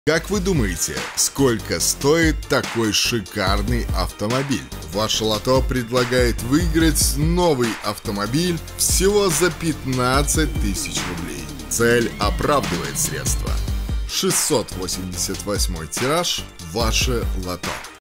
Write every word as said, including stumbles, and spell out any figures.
Как вы думаете, сколько стоит такой шикарный автомобиль? Ваше лото предлагает выиграть новый автомобиль всего за пятнадцать тысяч рублей. Цель оправдывает средства. шестьсот восемьдесят восьмой тираж. Ваше лото.